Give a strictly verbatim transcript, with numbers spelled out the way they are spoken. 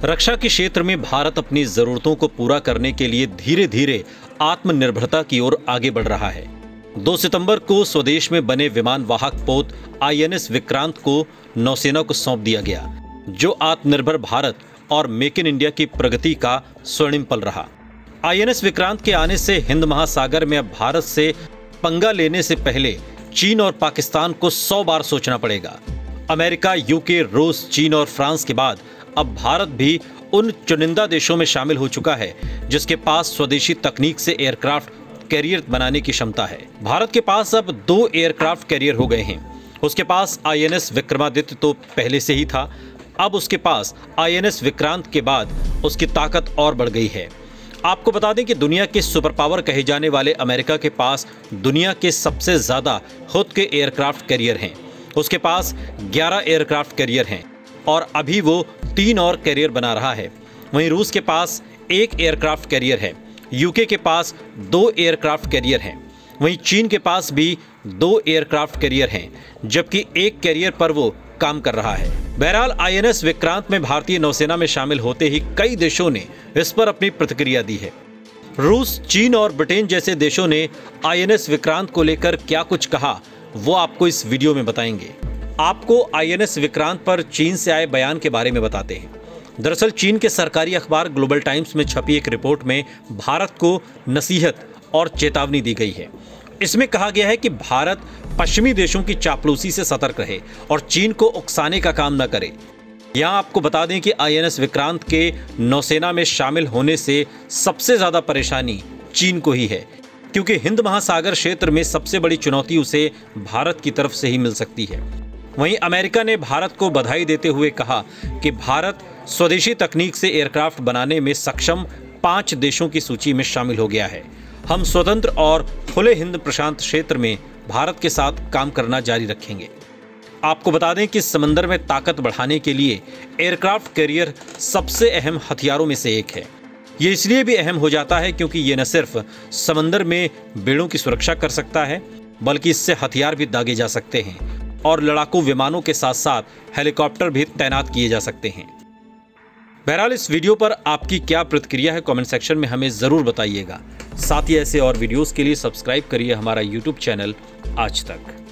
रक्षा के क्षेत्र में भारत अपनी जरूरतों को पूरा करने के लिए धीरे धीरे आत्मनिर्भरता की ओर आगे बढ़ रहा है। दो सितंबर को स्वदेश में बने विमान वाहक पोत आई एन एस विक्रांत को नौसेना को सौंप दिया गया, जो आत्मनिर्भर भारत और मेक इन इंडिया की प्रगति का स्वर्णिम पल रहा। आई एन एस विक्रांत के आने से हिंद महासागर में अब भारत से पंगा लेने से पहले चीन और पाकिस्तान को सौ बार सोचना पड़ेगा। अमेरिका, यूके, रूस, चीन और फ्रांस के बाद अब भारत भी उन चुनिंदा देशों में शामिल हो चुका है जिसके पास स्वदेशी तकनीक से एयरक्राफ्ट कैरियर बनाने की क्षमता है। भारत के पास अब दो एयरक्राफ्ट कैरियर हो गए हैं। उसके पास आई एन एस विक्रमादित्य तो पहले से ही था, अब उसके पास आई एन एस विक्रांत के बाद उसकी ताकत और बढ़ गई है। आपको बता दें कि दुनिया के सुपर पावर कहे जाने वाले अमेरिका के पास दुनिया के सबसे ज्यादा खुद के एयरक्राफ्ट कैरियर हैं। उसके पास ग्यारह एयरक्राफ्ट कैरियर हैं और अभी वो तीन और कैरियर बना रहा है। वहीं रूस के पास एक एयरक्राफ्ट कैरियर है, यूके के पास दो एयरक्राफ्ट कैरियर हैं, वहीं चीन के पास भी दो एयरक्राफ्ट कैरियर हैं, जबकि एक कैरियर पर वो काम कर रहा है। बहरहाल आई एन एस विक्रांत में भारतीय नौसेना में शामिल होते ही कई देशों ने इस पर अपनी प्रतिक्रिया दी है। रूस, चीन और ब्रिटेन जैसे देशों ने आई एन एस विक्रांत को लेकर क्या कुछ कहा वो आपको इस वीडियो में बताएंगे। आपको आई एन एस विक्रांत पर चीन से आए बयान के बारे में बताते हैं। दरअसल चीन के सरकारी अखबार ग्लोबल टाइम्स में छपी एक रिपोर्ट में भारत को नसीहत और चेतावनी दी गई है। इसमें कहा गया है कि भारत पश्चिमी देशों की चापलूसी से सतर्क रहे और चीन को उकसाने का काम न करे। यहाँ आपको बता दें कि आई एन एस विक्रांत के नौसेना में शामिल होने से सबसे ज्यादा परेशानी चीन को ही है, क्योंकि हिंद महासागर क्षेत्र में सबसे बड़ी चुनौती उसे भारत की तरफ से ही मिल सकती है। वहीं अमेरिका ने भारत को बधाई देते हुए कहा कि भारत स्वदेशी तकनीक से एयरक्राफ्ट बनाने में सक्षम पांच देशों की सूची में शामिल हो गया है। हम स्वतंत्र और खुले हिंद प्रशांत क्षेत्र में भारत के साथ काम करना जारी रखेंगे। आपको बता दें कि समंदर में ताकत बढ़ाने के लिए एयरक्राफ्ट कैरियर सबसे अहम हथियारों में से एक है। ये इसलिए भी अहम हो जाता है क्योंकि ये न सिर्फ समंदर में बेड़ों की सुरक्षा कर सकता है, बल्कि इससे हथियार भी दागे जा सकते हैं और लड़ाकू विमानों के साथ साथ हेलीकॉप्टर भी तैनात किए जा सकते हैं। बहरहाल इस वीडियो पर आपकी क्या प्रतिक्रिया है, कमेंट सेक्शन में हमें ज़रूर बताइएगा। साथ ही ऐसे और वीडियोस के लिए सब्सक्राइब करिए हमारा यूट्यूब चैनल आज तक।